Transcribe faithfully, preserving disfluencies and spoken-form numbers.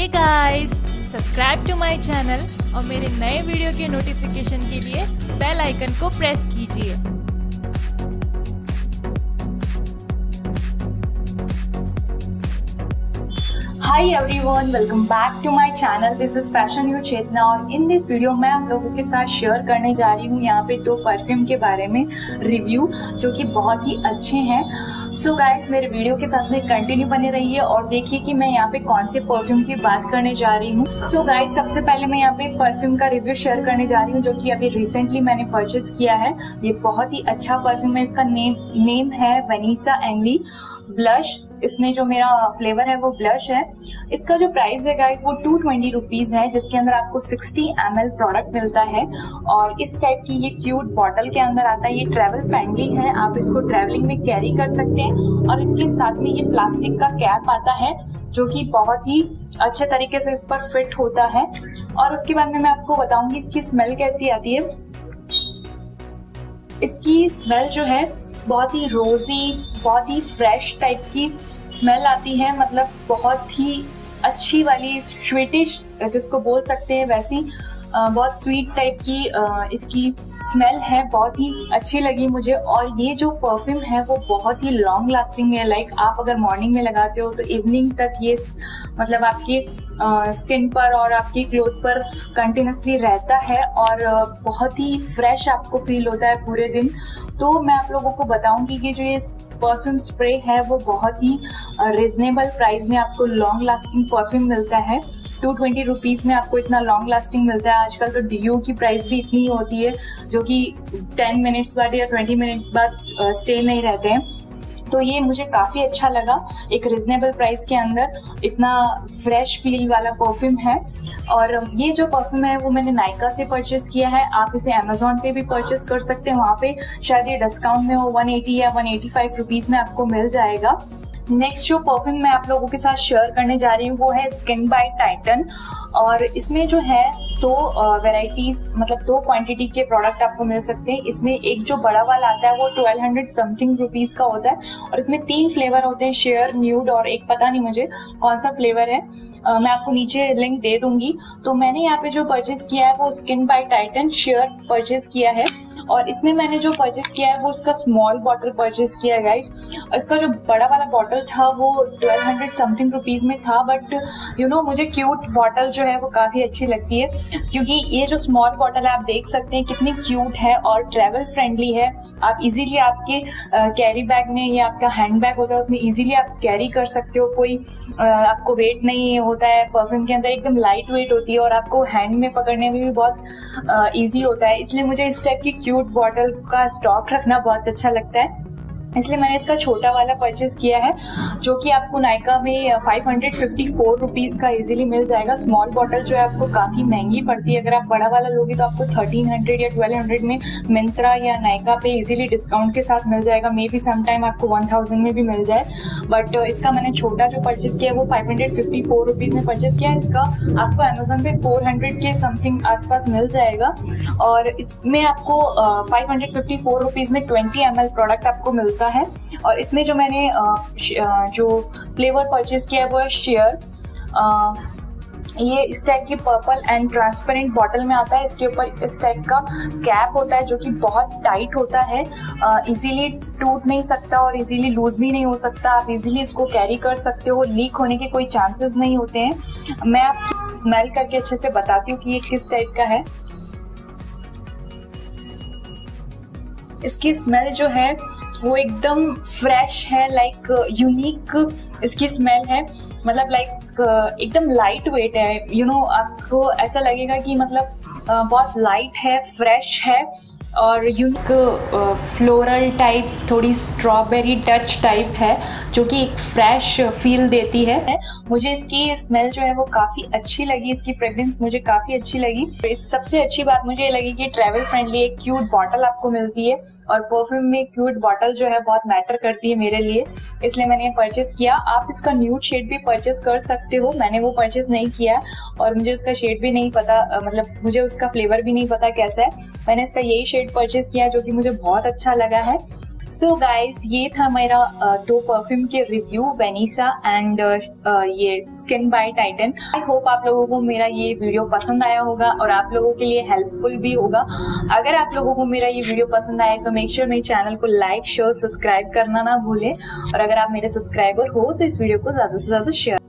Hey guys, subscribe to my channel और मेरे नए वीडियो के नोटिफिकेशन के लिए बेल आइकन को प्रेस कीजिए। Hi everyone, welcome back to my channel. This is Fashion You Chetna और इन दिस वीडियो मैं आप लोगों के साथ शेयर करने जा रही हूँ यहाँ पे दो परफ्यूम के बारे में रिव्यू जो कि बहुत ही अच्छे हैं। सो so गाइस, मेरे वीडियो के साथ में कंटिन्यू बने रहिए और देखिए कि मैं यहाँ पे कौन से परफ्यूम की बात करने जा रही हूँ। सो so गाइस, सबसे पहले मैं यहाँ पे परफ्यूम का रिव्यू शेयर करने जा रही हूँ जो कि अभी रिसेंटली मैंने परचेस किया है। ये बहुत ही अच्छा परफ्यूम है। इसका नेम नेम है वेनिसा एनवी ब्लश। इसमें जो मेरा फ्लेवर है वो ब्लश है। इसका जो प्राइस है गाइस वो टू ट्वेंटी रुपीज है, जिसके अंदर आपको सिक्सटी एम एल प्रोडक्ट मिलता है और इस टाइप की ये क्यूट बॉटल के अंदर आता है। ये ट्रैवल फ्रेंडली है, आप इसको ट्रैवलिंग में कैरी कर सकते हैं और इसके साथ में ये प्लास्टिक का कैप आता है जो कि बहुत ही अच्छे तरीके से इस पर फिट होता है। और उसके बाद में मैं आपको बताऊंगी इसकी स्मेल कैसी आती है। इसकी स्मेल जो है बहुत ही रोजी, बहुत ही फ्रेश टाइप की स्मेल आती है, मतलब बहुत ही अच्छी वाली स्वीटिश जिसको बोल सकते हैं वैसी बहुत स्वीट टाइप की इसकी स्मेल है। बहुत ही अच्छी लगी मुझे और ये जो परफ्यूम है वो बहुत ही लॉन्ग लास्टिंग है। लाइक आप अगर मॉर्निंग में लगाते हो तो इवनिंग तक ये मतलब आपके स्किन पर और आपकी क्लोथ पर कंटिन्यूसली रहता है और बहुत ही फ्रेश आपको फील होता है पूरे दिन। तो मैं आप लोगों को बताऊंगी कि जो ये परफ्यूम स्प्रे है वो बहुत ही रिजनेबल प्राइस में आपको लॉन्ग लास्टिंग परफ्यूम मिलता है। टू ट्वेंटी रुपीज़ में आपको इतना लॉन्ग लास्टिंग मिलता है। आजकल तो डीओ की प्राइस भी इतनी होती है जो कि टेन मिनट्स बाद या ट्वेंटी मिनट बाद स्टे नहीं रहते हैं। तो ये मुझे काफ़ी अच्छा लगा, एक रिजनेबल प्राइस के अंदर इतना फ्रेश फील वाला परफ्यूम है। और ये जो परफ्यूम है वो मैंने नायका से परचेस किया है। आप इसे अमेजोन पे भी परचेस कर सकते हैं, वहाँ पे शायद ये डिस्काउंट में हो वन एटी या वन एटी फाइव रुपीज़ में आपको मिल जाएगा। नेक्स्ट जो परफ्यूम मैं आप लोगों के साथ शेयर करने जा रही हूँ वो है स्किन बाय टाइटन और इसमें जो है दो वेराइटीज मतलब दो क्वांटिटी के प्रोडक्ट आपको मिल सकते हैं। इसमें एक जो बड़ा वाला आता है वो ट्वेल्व हंड्रेड समथिंग रुपीज का होता है और इसमें तीन फ्लेवर होते हैं, शेयर, न्यूड और एक पता नहीं मुझे कौन सा फ्लेवर है। uh, मैं आपको नीचे लिंक दे दूंगी। तो मैंने यहाँ पे जो परचेस किया है वो स्किन बाय टाइटन शेयर परचेस किया है और इसमें मैंने जो परचेस किया है वो उसका स्मॉल बॉटल परचेस किया है गाइस। इसका जो बड़ा वाला बॉटल था वो ट्वेल्व हंड्रेड समथिंग रुपीज में था, बट यू नो मुझे क्यूट बॉटल जो है वो काफ़ी अच्छी लगती है क्योंकि ये जो स्मॉल बॉटल है आप देख सकते हैं कितनी क्यूट है और ट्रैवल फ्रेंडली है। आप इजीली आपके कैरी बैग में या आपका हैंड बैग होता है उसमें इजीली आप कैरी कर सकते हो। कोई uh, आपको वेट नहीं होता है परफ्यूम के अंदर, एकदम लाइट वेट होती है और आपको हैंड में पकड़ने में भी बहुत ईजी uh, होता है। इसलिए मुझे इस टाइप की क्यूट बॉटल का स्टॉक रखना बहुत अच्छा लगता है, इसलिए मैंने इसका छोटा वाला परचेस किया है जो कि आपको नायका में five hundred fifty four rupees का इजीली मिल जाएगा। स्मॉल बॉटल जो है आपको काफ़ी महंगी पड़ती है, अगर आप बड़ा वाला लोगे तो आपको थर्टीन हंड्रेड या ट्वेल्व हंड्रेड में मिंत्रा या नायका पे इजीली डिस्काउंट के साथ मिल जाएगा। मे बी सम टाइम आपको वन थाउजेंड में भी मिल जाए, बट इसका मैंने छोटा जो परचेस किया है वो five hundred fifty four rupees में परचेस किया है। इसका आपको अमेजोन पे फोर हंड्रेड के समथिंग आसपास मिल जाएगा और इसमें आपको five hundred fifty four rupees में ट्वेंटी एम एल प्रोडक्ट आपको मिलता है। और इसमें जो मैंने जो फ्लेवर परचेज किया है वो है शेयर। ये इस टाइप की पर्पल एंड ट्रांसपेरेंट बॉटल में आता है। इसके ऊपर इस टाइप का कैप होता है जो कि बहुत टाइट होता है, इजीली टूट नहीं सकता और इजीली लूज भी नहीं हो सकता। आप इजीली इसको कैरी कर सकते हो, लीक होने के कोई चांसेस नहीं होते हैं। मैं आपको स्मेल करके अच्छे से बताती हूँ कि ये किस टाइप का है। इसकी स्मेल जो है वो एकदम फ्रेश है, लाइक यूनिक इसकी स्मेल है, मतलब लाइक एकदम लाइट वेट है। यू नो आपको ऐसा लगेगा कि मतलब बहुत लाइट है, फ्रेश है और यूनिक फ्लोरल टाइप, थोड़ी स्ट्रॉबेरी टच टाइप है जो कि एक फ्रेश फील देती है। मुझे इसकी स्मेल जो है वो काफ़ी अच्छी लगी, इसकी फ्रेग्रेंस मुझे काफ़ी अच्छी लगी। सबसे अच्छी बात मुझे ये लगी कि ट्रैवल फ्रेंडली एक क्यूट बॉटल आपको मिलती है और परफ्यूम में क्यूट बॉटल जो है बहुत मैटर करती है मेरे लिए, इसलिए मैंने ये परचेस किया। आप इसका न्यूड शेड भी परचेस कर सकते हो, मैंने वो परचेस नहीं किया और मुझे उसका शेड भी नहीं पता, मतलब मुझे उसका फ्लेवर भी नहीं पता कैसा है। मैंने इसका यही शेड परचेस किया जो कि मुझे बहुत अच्छा लगा है। सो so गाइज, ये था मेरा दो परफ्यूम के रिव्यू, वेनिसा एंड ये skin by Titan. I hope आप लोगों को मेरा ये वीडियो पसंद आया होगा और आप लोगों के लिए हेल्पफुल भी होगा। अगर आप लोगों को मेरा ये वीडियो पसंद आए तो मेक श्योर मेरे चैनल को लाइक शेयर सब्सक्राइब करना ना भूलें, और अगर आप मेरे सब्सक्राइबर हो तो इस वीडियो को ज्यादा से ज्यादा शेयर